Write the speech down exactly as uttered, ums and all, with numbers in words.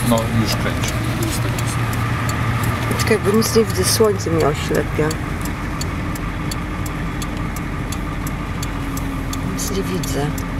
No, już kręci. Czekaj, bo nic nie widzę, słońce mnie oślepia. Nic nie widzę.